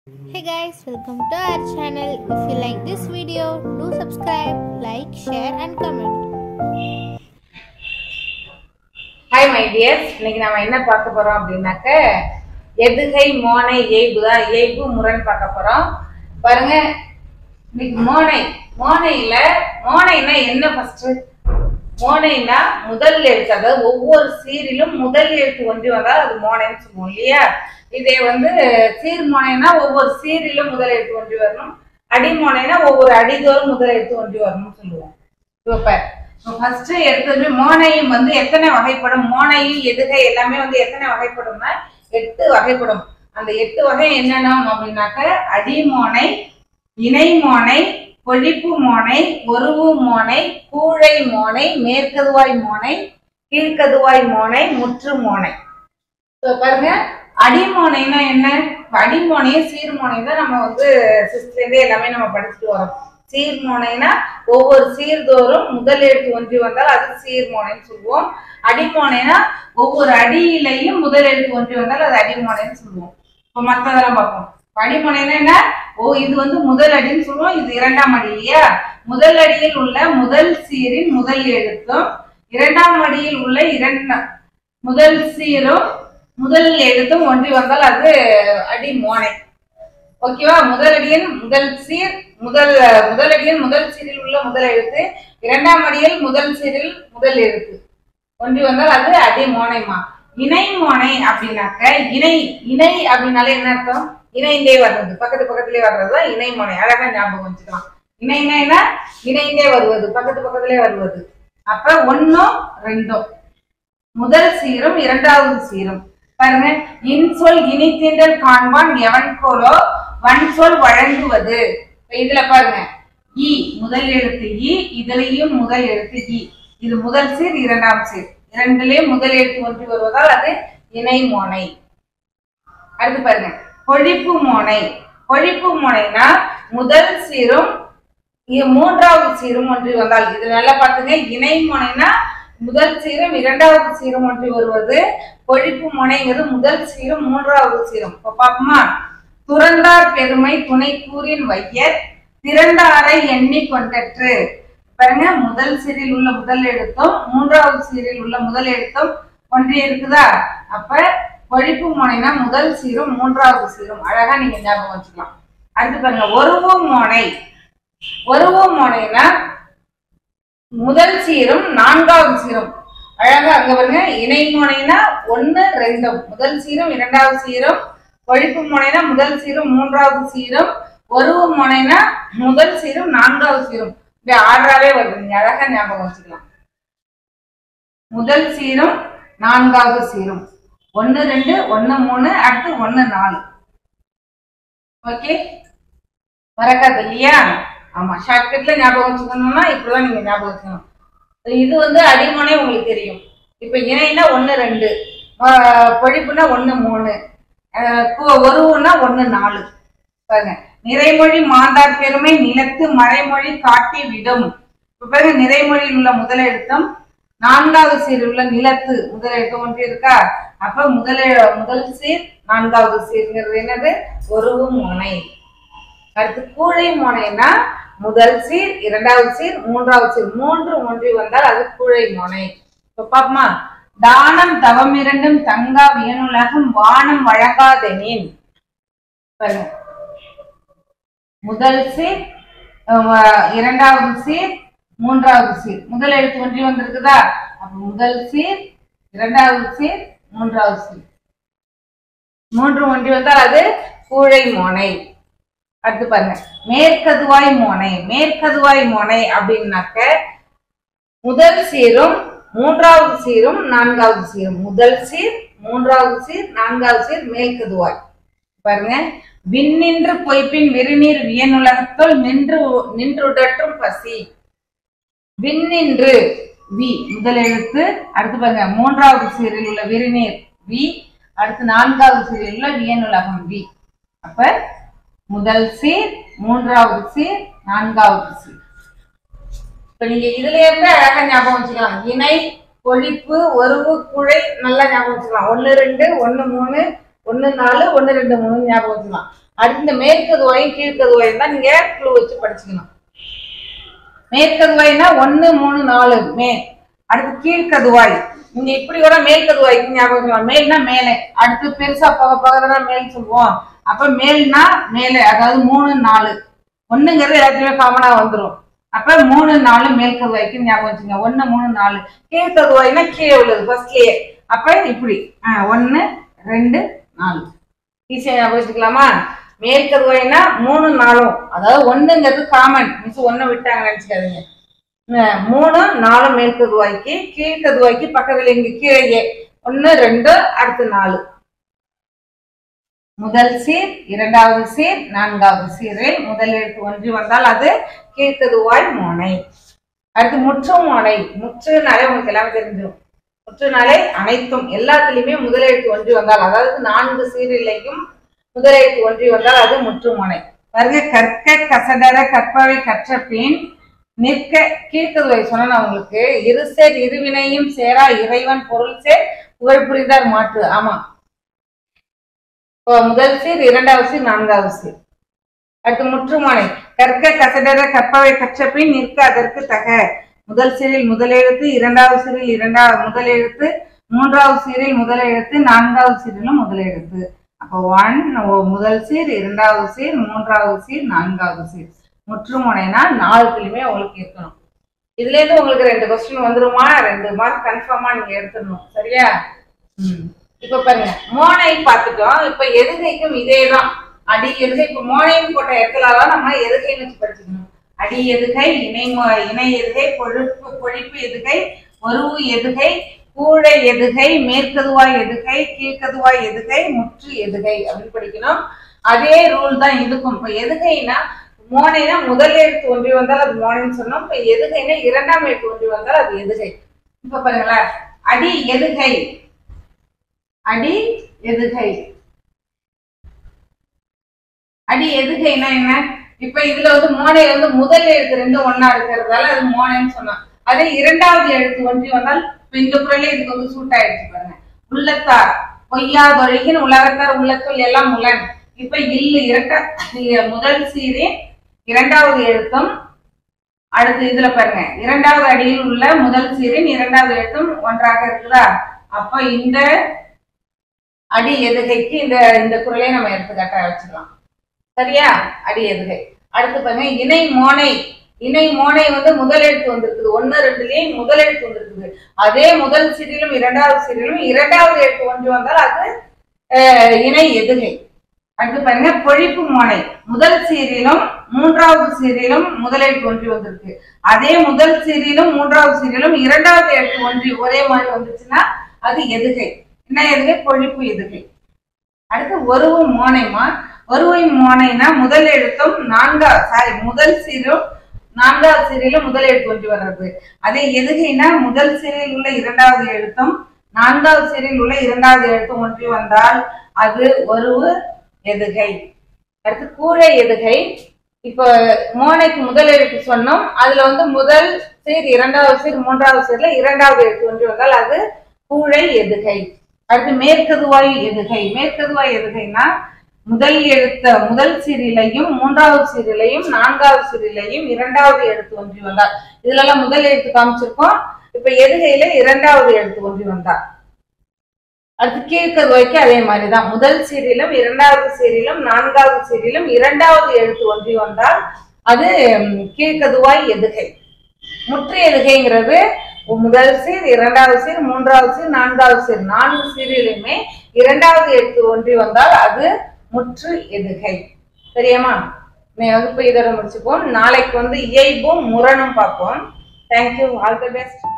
Hey guys, welcome to our channel. If you like this video, do subscribe, like, share and comment. Hi my dears, இன்னைக்கு நாம என்ன பார்க்க போறோம் அப்படினாக்க எதுகை மோனை ஏய்பு தான் ஏய்பு முரண் பார்க்க போறோம். பாருங்க இன்னைக்கு மோனைனா என்ன ஃபர்ஸ்ட்? மோனைனா முதல் எழுத்து, அதாவது ஒவ்வொரு சீரிலும் முதல் எழுத்து ஒன்றி வந்தால் அது மோனைன்னு சொல்லுவோம் இல்லையா? இதே சீர் மோனைனா ஒவ்வொரு சீரிலும் முதல் எழுத்து ஒன்றி வரணும். அடி மோனைனா ஒவ்வொரு அடிதோறும் முதல் எழுத்து ஒன்றி வரணும்னு சொல்லுவோம். இப்போ ஃபர்ஸ்ட் எடுத்தது மோனையும் எத்தனை வகைப்படும்? மோனையும் எதுகை எல்லாமே எத்தனை வகைப்படும்னா 8 வகைப்படும். அந்த 8 வகை என்னென்ன அப்படின்னாக்க அடிமோனை, இணை மோனை, பொழிப்பு மோனை, ஒருவு மோனை, கூழை மோனை, மேற்கதுவாய் மோனை, கீழ்கதுவாய் மோனை, முற்று மோனை. பாருங்க அடிமோனைனா என்ன? அடிமோனையும் சீர்மோனையும் தான் நம்ம சிக்ஸ்த்ல இருந்தே எல்லாமே நம்ம படிச்சுட்டு வரோம். சீர்மோனைனா ஒவ்வொரு சீர்தோறும் முதல் எழுத்து ஒன்றி வந்தால் அது சீர்மோனைன்னு சொல்லுவோம். அடிமோனைனா ஒவ்வொரு அடியிலையும் முதல் எழுத்து ஒன்றி வந்தால் அது அடிமோனைன்னு சொல்லுவோம். இப்போ மற்றதெல்லாம் பார்ப்போம். அடிமோனைனா என்ன? இது முதல் அடின்னு சொல்லுவோம், இது இரண்டாம் அடி இல்லையா? முதல் அடியில் உள்ள முதல் சீரின் முதல் எழுத்தும் இரண்டாம் அடியில் உள்ள முதல் சீரும் முதல் எழுத்தும் ஒன்றி வந்தால் அது அடிமோனை. ஓகேவா? முதலடியின் முதல் சீர் முதலடியின் முதல் சீரில் உள்ள முதல் எழுத்து, இரண்டாம் அடியில் முதல் சீரில் முதல் எழுத்து ஒன்றி வந்தால் அது அடிமோனைமா. இணை மோனை அப்படின்னாக்க இணை அப்படின்னாலே என்ன அர்த்தம்? இணைந்தே வர்றது, பக்கத்திலே வர்றதுதான் இணை மோனை. அழகா ஞாபகம் வச்சுக்கலாம். இணைனா இணைந்தே வருவது, பக்கத்திலே வருவது. அப்ப 1 2 முதல் சீரும் இரண்டாவது சீரும். பாருங்க, இன்சொல் இனித்தீண்டல் காண்பான் எவன் கோலோ வன் சொல் வழங்குவது. இதுல பாருங்க இ முதல் எழுத்து இ, இதுலயும் முதல் எழுத்து இ. இது முதல் சீர் இரண்டாம் சீர், இரண்டிலேயும் முதல் எழுத்து ஒன்றி வருவதால் அது இணை மோனை. அடுத்து பாருங்க பொழிப்பு மோனை. பொழிப்பு மோனைனா முதல் சீரும் மூன்றாவது சீரும் ஒன்றி வந்தால், இது நல்லா பாத்துங்க. இணை மோனைனா முதல் சீரும் இரண்டாவது சீரும் ஒன்றி வருவது. பொழிப்பு மோனைங்கிறது முதல் சீரும் மூன்றாவது சீரும். இப்ப பாப்போமா? துறந்தார் பெருமை துணை கூறின் வையர் திறந்தாரை எண்ணி கொண்டற்று. பாருங்க, முதல் சீரில் உள்ள முதல் எழுத்தும் மூன்றாவது சீரில் உள்ள முதல் எழுத்தும் ஒன்றி இருக்குதா? அப்ப பொழிப்பு மோனைனா முதல் சீரும் மூன்றாவது சீரும். அழகா நீங்க ஞாபகம் வச்சுக்கலாம். அடுத்து பாருங்க ஒருவு மோனை. ஒருவு மோனைனா முதல் சீரும் நான்காவது சீரும். அழகா அங்க பாருங்க, இணை மோனைனா 1 2 முதல் சீரும் இரண்டாவது சீரும். பொழிப்பு மோனைனா முதல் சீரும் மூன்றாவது சீரும். ஒருவு மோனைனா முதல் சீரும் நான்காவது சீரும். இப்படி ஆர்டராவே வருது, நீங்க அழகா ஞாபகம் வச்சுக்கலாம். முதல் சீரும் நான்காவது சீரும் 1 2 1 3 அடுத்து 1 4. ஓகே, மறக்காது இல்லையா? ஆமா, ஷார்ட்கட்ல ஞாபகம் வச்சுக்கணும்னா இப்படிதான் நீங்க ஞாபகம் வச்சுக்கணும். இது அடிமோனை உங்களுக்கு தெரியும். இப்ப இணைனா 1 2, பொழிப்புனா 1 3, ஒருவுனா 1 4. பாருங்க, நிறைமொழி மாந்தார் பெருமை நிலத்து மறைமொழி காட்டி விடும். இப்ப பாருங்க, நிறைமொழியில் உள்ள முதல் எழுத்தும் நான்காவது சீரில் உள்ள நிலத்து முதல் எழுத்து ஒன்று இருக்கா? அப்ப முதல் சீர் நான்காவது சீர்ங்கிறது என்னது? ஒருவு மோனை. அடுத்து கூழை மோனைனா முதல் சீர் இரண்டாவது சீர் மூன்றாவது சீர் மூன்று ஒன்றி வந்தால் அது கூழை மோனை. இப்ப பாப்போமா? தானம் தவம் இரண்டும் தங்கா வியனுலகம் வானம் வழங்காதெனின். பாருங்க, முதல் சீர் இரண்டாவது சீர் மூன்றாவது சீர் முதல் எழுத்து ஒன்றி வந்திருக்குதா? அப்ப முதல் சீர் இரண்டாவது சீர் மூன்றாவது சீர் மூன்று ஒன்றி வந்தால் அது கூழை மோனை. அடுத்து பாருங்க மேற்கதுவாய் மோனை. மேற்கதுவாய் மோனை அப்படின்னாக்க முதல் சீரும் மூன்றாவது சீரும் நான்காவது சீரும். முதல் சீர் மூன்றாவது சீர் நான்காவது சீர் மேற்கதுவாய். பாருங்க, விண்ணின்று பொய்ப்பின் விருநீர் வியனுலகத்துள் நின்றுடற்றும் பசி. விண்ணின்று வி முதல் எழுத்து. அடுத்து பாருங்க, மூன்றாவது சீரில் உள்ள விருநீர் வி, அடுத்து நான்காவது சீரில் உள்ள வியனுலகம் வி. அப்ப முதல் சீர் மூன்றாவது சீர் நான்காவது சீர். இப்ப நீங்க இதுல இருந்து அழகா ஞாபகம் வச்சுக்கலாம். இணை பொழிப்பு ஒருவு குழை நல்லா ஞாபகம் வச்சுக்கலாம். 1 2 1 3 1 4 1 2 3 ஞாபகம் வச்சுக்கலாம். அடுத்து இந்த மேற்கதுவாயும் கீழ்கதுவாயும் தான் நீங்க க்ளூ வச்சு படிச்சுக்கணும். மேற்கதுவாய்னா 1 3 4 மே. அடுத்து கீழ்கதுவாய் நீங்க இப்படி வர மேல்கதுவாய்க்கு ஞாபகம் சொல்லலாம். மேல்னா மேலே, அடுத்து பெருசா பகதான் மேல் சொல்லுவோம். அப்ப மேல்னா மேலே, அதாவது 3 4 1ங்கிறது எல்லாத்துலயுமே காமனா வந்துடும். அப்ப 3 4 மேல்கதுவாய்க்கு ஞாபகம் வச்சுங்க. 1 3 4. கீழ்கதுவாய்னா கீழே உள்ளது ஃபர்ஸ்ட்லயே. அப்ப இப்படி 1 2 4 ஈஸியா ஞாபகம் வச்சுக்கலாமா? மேற்கதுவாய்னா 3 4, அதாவது 1ங்கிறது காமன், மிஸ் 1 விட்டாங்க நினைச்சுக்காதீங்க. 3 4 மேற்கதுவாய்க்கு, கீழ்கதுவாய்க்கு பக்கத்துல இங்க கீழே 1 2 அடுத்து 4. முதல் சீர், இரண்டாவது சீர், நான்காவது சீரில் முதல் எழுத்து ஒன்றி வந்தால் அது கீழ்கதுவாய் மோனை. அடுத்து முற்று மோனை. முற்றுனாலே உங்களுக்கு எல்லாம் தெரிஞ்சிடும். முற்றுனாலே அனைத்தும் எல்லாத்துலயுமே முதல் எழுத்து ஒன்றி வந்தால், அதாவது 4 சீரிலையும் முதல் எழுத்து ஒன்றி வந்தால் அது முற்று மோனை. பாருங்க, கற்க கசடர கற்பவை கற்ற பின் நிற்க. கீழ்கதுவை சொன்னா உங்களுக்கு இரு சேர் இருவினையும் சேரா இறைவன் பொருள் சேர் புகழ் புரிந்தார் மாற்று. ஆமா, முதல் சீர், இரண்டாவது சீர், நான்காவது சீர். அடுத்து முற்றுமோனை. கற்க கசடர கற்பவை கற்ற பின் நிற்க அதற்கு தக. முதல் சீரில் முதல் எழுத்து, இரண்டாவது சீரில் இரண்டாவது முதல் எழுத்து, மூன்றாவது சீரில் முதல் எழுத்து, நான்காவது சீரிலும் முதல் எழுத்து. அப்போ 1 முதல் சீர், இரண்டாவது சீர், மூன்றாவது சீர், நான்காவது சீர். முற்றுமோனைனா 4த்துலயுமே உங்களுக்கு இருக்கணும். இதுல இருந்து உங்களுக்கு 2 கொஸ்டின் வந்துருமா? 2 மார்க் கன்ஃபார்மா நீங்க எடுத்துடணும். சரியா? இப்ப பாருங்க, மோனை பார்த்துட்டோம். இப்ப எதுகைக்கும் இதேதான். அடி எதுகை. இப்ப மோனைன்னு போட்ட இடத்துலதான் நம்ம எதுகைன்னு வச்சு படிச்சுக்கணும். அடி எதுகை, இணை எதுகை, பொழிப்பு எதுகை, ஒருவு எதுகை, கூழை எதுகை, மேற்கதுவாய் எதுகை, கீழ்கதுவாய் எதுகை, முற்று எதுகை அப்படின்னு படிக்கணும். அதே ரூல் தான் இதுக்கும். இப்ப எதுகைனா மோனைனா முதல் எழுத்து ஒன்றி வந்தால் அது மோனைன்னு சொன்னோம். இப்ப எதுகைனா இரண்டாம் எழுத்து ஒன்றி வந்தால் அது எதுகை. இப்ப பாருங்களேன், அடி எதுகை, அடி எதுகை. அடி எதுகைனா என்ன? இப்ப இதுல மோனை முதல் எழுத்து 2 ஒன்னா இருக்கிறதால அது மோனைன்னு சொன்னோம். அதே இரண்டாவது எழுத்து ஒன்றி வந்தால் இந்த குரலே இதுக்கு சூட் ஆயிடுச்சு. பாருங்க, உள்ளத்தார் பொய்யாதொழிகின் உலகத்தார் உள்ளத்துள் எல்லாம் உலன். இப்ப இல்லு முதல் சீரின் இரண்டாவது எழுத்தும், அடுத்து இதுல பாருங்க இரண்டாவது அடியில் உள்ள முதல் சீரின் இரண்டாவது எழுத்தும் ஒன்றாக இருக்குதா? அப்ப இந்த அடி எதுகைக்கு இந்த குரலை நம்ம எடுத்துக்காட்டா வச்சுக்கலாம். சரியா? அடி எதுகை. அடுத்து பாருங்க, இணை மோனை. இணை மோனை முதல் எழுத்து வந்திருக்குது. 1 2லயும் முதல் எழுத்து வந்திருக்குது. அதே முதல் சீரிலும் இரண்டாவது சீரிலும் இரண்டாவது எழுத்து ஒன்று வந்தால் அது இணை எதுகை. அடுத்து பாருங்க, பொழிப்பு மோனை. முதல் சீரிலும் மூன்றாவது சீரிலும் முதல் எழுத்து ஒன்றி வந்திருக்கு. அதே முதல் சீரிலும் மூன்றாவது சீரிலும் இரண்டாவது எழுத்து ஒன்றி ஒரே மாதிரி வந்துச்சுன்னா அது எதுகை. என்ன எதுகை? பொழிப்பு எதுகை. அடுத்து ஒருவு மோனைமா. ஒருவை மோனைனா முதல் எழுத்தும் முதல் சீரும் நான்காவது சீரிலும் முதல் எழுத்து ஒன்றி வர்றது. அதே எதுகைனா முதல் சீரில் உள்ள இரண்டாவது எழுத்தும் நான்காவது சீரில் உள்ள இரண்டாவது எழுத்தும் ஒன்றி வந்தால் அது ஒருவு எதுகை. அடுத்து கூழை எதுகை. இப்ப மோனைக்கு முதல் எழுத்து சொன்னோம். அதுல முதல் சீர், இரண்டாவது சீர், மூன்றாவது சீர்ல இரண்டாவது எழுத்து ஒன்றி வந்தால் அது கூழை எதுகை. அடுத்து மேற்கதுவாய் எதுகை. மேற்கதுவாய் எதுகைனா முதல் சீரிலையும் மூன்றாவது சீரிலையும் நான்காவது சீரிலையும் இரண்டாவது எழுத்து ஒன்றி வந்தார். இதுல எல்லாம் முதல் எழுத்து காமிச்சிருக்கோம். இப்ப எதுகையில இரண்டாவது எழுத்து ஒன்றி வந்தார். அடுத்து கீழ்கதுவாய்க்கு அதே மாதிரிதான். முதல் சீரிலும் இரண்டாவது சீரிலும் நான்காவது சீரிலும் இரண்டாவது எழுத்து ஒன்றி வந்தால் அது கீழ்கதுவாய் எதுகை. முற்று எதுகைங்கிறது முதல் சீர், இரண்டாவது சீர், மூன்றாவது சீர், நான்காவது சீர், 4 சீரிலுமே இரண்டாவது எழுத்து ஒன்றி வந்தால் அது முற்று எதுகை. சரியாமா? வகுப்பு இதோட முடிச்சுப்போம். நாளைக்கு இயைபும் முரணும் பார்ப்போம். தேங்க்யூ. All the best.